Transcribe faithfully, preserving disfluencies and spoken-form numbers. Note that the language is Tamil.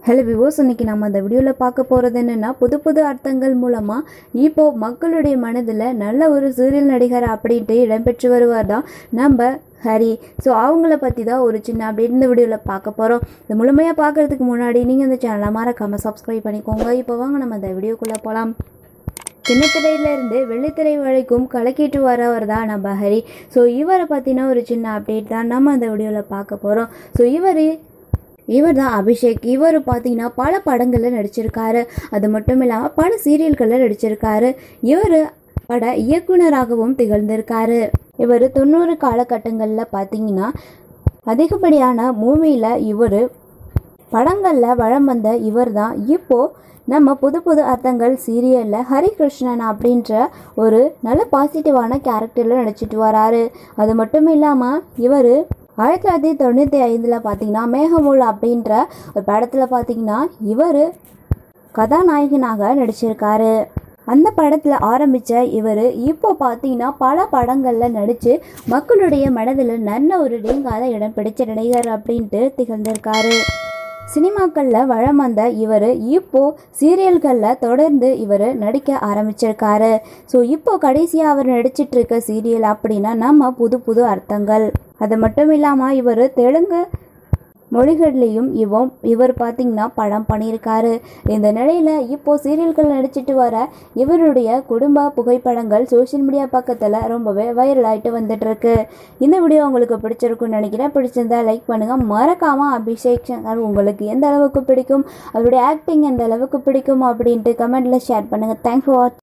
ஹலோ விவோஸ், இன்னைக்கு நம்ம அந்த வீடியோவில் பார்க்க போகிறது என்னென்னா, புது புது அர்த்தங்கள் மூலமாக இப்போது மக்களுடைய மனதில் நல்ல ஒரு சீரியல் நடிகர் அப்படின்ட்டு இடம்பெற்று வருவார் தான் நம்ம ஹரி. ஸோ அவங்கள பற்றி தான் ஒரு சின்ன அப்டேட் இந்த வீடியோவில் பார்க்க போகிறோம். இது முழுமையாக பார்க்குறதுக்கு முன்னாடி நீங்கள் இந்த சேனலை மறக்காமல் சப்ஸ்கிரைப் பண்ணிக்கோங்க. இப்போ வாங்க நம்ம அந்த வீடியோக்குள்ளே போகலாம். சின்னத்திரையிலேருந்து வெள்ளித்திரை வரைக்கும் கலக்கிட்டு வரவர் தான் நம்ம ஹரி. ஸோ இவரை பற்றின ஒரு சின்ன அப்டேட் தான் நம்ம அந்த வீடியோவில் பார்க்க போகிறோம். ஸோ இவர் இவர் தான் அபிஷேக். இவர் பார்த்தீங்கன்னா பல படங்களில் நடிச்சிருக்காரு. அது மட்டும் இல்லாமல் பல சீரியல்களில் நடிச்சிருக்காரு. இவர் பட இயக்குனராகவும் திகழ்ந்திருக்காரு. இவர் தொண்ணூறு காலகட்டங்களில் பார்த்தீங்கன்னா அதிகப்படியான மூவியில் இவர் படங்களில் வளம் வந்த இவர் தான் இப்போது நம்ம புது புது அர்த்தங்கள் சீரியலில் ஹரிகிருஷ்ணன் அப்படின்ற ஒரு நல்ல பாசிட்டிவான கேரக்டரில் நடிச்சிட்டு வராரு. அது மட்டும் இல்லாமல் இவர் ஆயிரத்தி தொள்ளாயிரத்தி தொண்ணூற்றி ஐந்தில் பார்த்தீங்கன்னா மேகமுல் அப்படின்ற ஒரு படத்தில் பார்த்தீங்கன்னா இவர் கதாநாயகனாக நடிச்சிருக்காரு. அந்த படத்தில் ஆரம்பித்த இவர் இப்போ பார்த்தீங்கன்னா பல படங்களில் நடித்து மக்களுடைய மனதில் நல்ல ஒரு நீங்காத இடம் பிடிச்ச நடிகர் அப்படின்ட்டு திகழ்ந்திருக்காரு. சினிமாக்களில் வளம் வந்த இவர் இப்போது சீரியல்களில் தொடர்ந்து இவர் நடிக்க ஆரம்பிச்சிருக்காரு. ஸோ இப்போது கடைசியாக அவர் நடிச்சிட்டு இருக்க சீரியல் அப்படின்னா நம்ம புது புது அர்த்தங்கள். அது மட்டும் இல்லாமல் இவர் தெலுங்கு மொழிகள்லேயும் இவன் இவர் பார்த்திங்கன்னா படம் பண்ணியிருக்காரு. இந்த நிலையில் இப்போது சீரியல்கள் நடிச்சிட்டு வர இவருடைய குடும்ப புகைப்படங்கள் சோஷியல் மீடியா பக்கத்தில் ரொம்பவே வைரல் ஆகிட்டு வந்துட்டுருக்கு. இந்த வீடியோ உங்களுக்கு பிடிச்சிருக்குன்னு நினைக்கிறேன். பிடிச்சிருந்தா லைக் பண்ணுங்கள். மறக்காமல் அபிஷேக் சங்கர் உங்களுக்கு எந்த அளவுக்கு பிடிக்கும், அவருடைய ஆக்டிங் எந்த அளவுக்கு பிடிக்கும் அப்படின்ட்டு கமெண்ட்டில் ஷேர் பண்ணுங்கள். தேங்க்ஸ் ஃபார் வாட்சிங்.